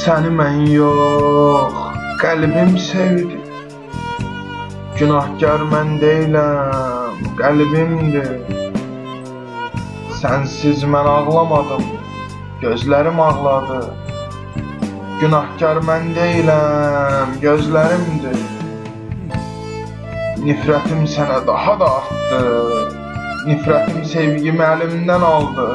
Səni mən yox, qəlbim sevdi. Günahkar mən deyiləm, qəlbimdir. Sənsiz mən ağlamadım, gözlərim ağladı. Günahkar mən deyiləm, gözlərimdir. Nifrətim sənə daha da artdı. Nifrətim sevgimi əlimdən aldı.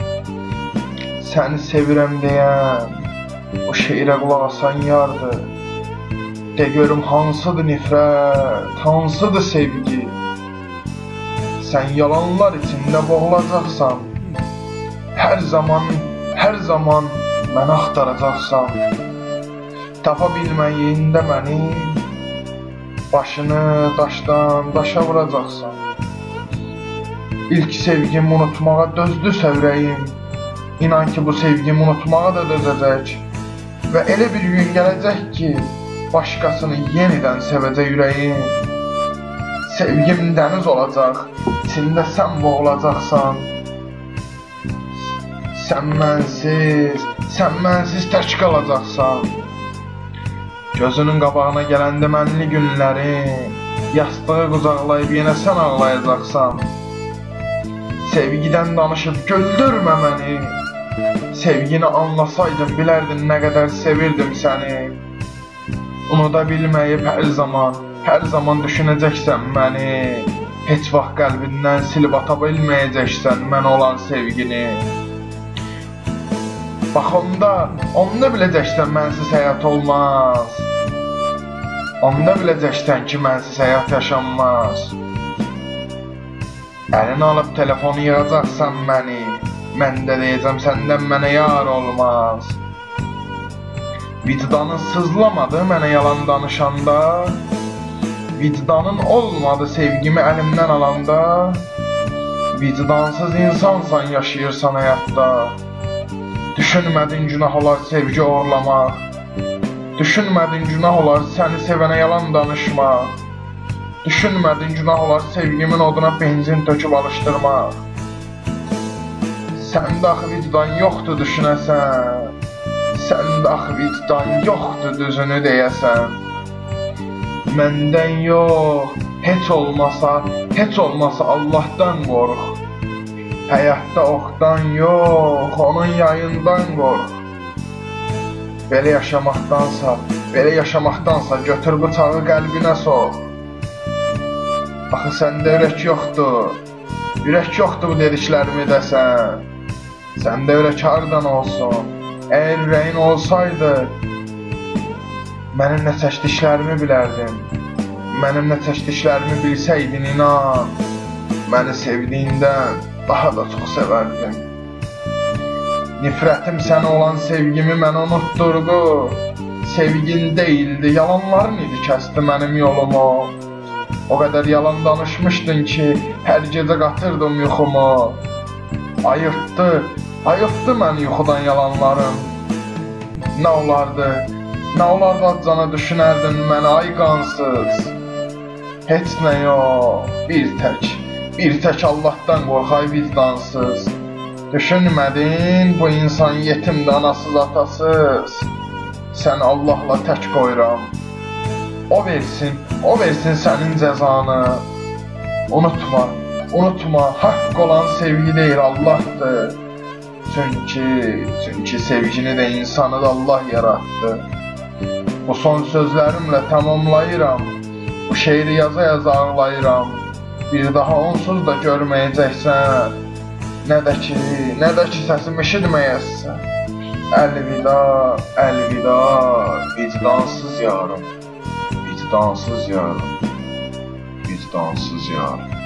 Səni sevirəm deyəm, o şeirə qulaq asan yardı. De görüm hansıdır nifrət, hansıdır sevgi. Sən yalanlar içində boğulacaqsan. Hər zaman məni axtaracaqsan. Tapa bilməyində məni, başını daşdan daşa vuracaqsan. İlk sevgimi unutmağa dözdüsə ürəyim, İnan ki bu sevgimi unutmağa da dözəcək. Və elə bir gün gələcək ki, başqasını yenidən sevəcək ürəyim. Sevgim dəniz olacaq, içində sən boğulacaqsan. Sən mənsiz tək qalacaqsan. Gözünün qabağına gələndə mənli günlərim, yastığı qucaqlayıb yenə sən ağlayacaqsan. Sevgidən danışıb güldürmə məni. Sevgini anlasaydım bilərdin nə qədər sevirdim səni. Unuda bilməyib hər zaman düşünəcəksən məni. Heç vaxt qəlbindən silib ata bilməyəcəksən mən olan sevgini. Bax onda biləcəksən mənsiz həyat olmaz. Onda biləcəksən ki mənsiz həyat yaşanmaz. Əlini alıb telefonu yığacaqsan məni. Mən də deyəcəm səndən mənə yar olmaz. Vicdanın sızlamadı mənə yalan danışanda. Vicdanın olmadı sevgimi əlimdən alanda. Vicdansız insansan yaşayırsan həyatda. Düşünmədin günah olar sevgi uğurlamaq. Düşünmədin günah olar səni sevənə yalan danışmaq. Düşünmədin günah olar sevgimin oduna benzin töküb alışdırmaq. Səndə axı vicdan yoxdur düşünəsən. Səndə axı vicdan yoxdur düzünü deyəsən. Məndən yox, heç olmasa Allahdan qorx. Həyatda oxdan yox, onun yayından qorx. Belə yaşamaqdansa götür bıçağı qəlbinə sox. Axı səndə ürək yoxdur. Ürək yoxdur bu dediklərimi desən. Səndə ürək hardan olsun? Əgər ürəyin olsaydı, mənim nə çəkdiklərimi bilərdin. Mənim nə çəkdiklərimi bilsəydin inan, məni sevdiyindən daha da çox sevərdin. Nifrətim sənə olan sevgimi mənə unutturdu. Sevgin deyildi, yalanların idi kəsdi mənim yolumu. O qədər yalan danışmışdın ki, hər gecə qatırdım yuxumu. Ayıqdı məni yuxudan yalanlarım. Nə olardı acana düşünərdin mənə ay qansız. Heç nə yox, bir tək Allahdan qorx ay vicdansız. Düşünmədin bu insan yetimdir anasız atasız. Səni Allahla tək qoyuram. O versin sənin cəzanı. Unutma, haqq olan sevgi deyil Allahdır. Çünki sevgini də insanı da Allah yaratdı. Bu son sözlərimlə tamamlayıram. Bu şeiri yaza ağlayıram. Bir daha onsuz da görməyəcəksən. Nə də ki səsimi eşitməyəsən. Əlvida, vicdansız yarım. Vicdansız yarım.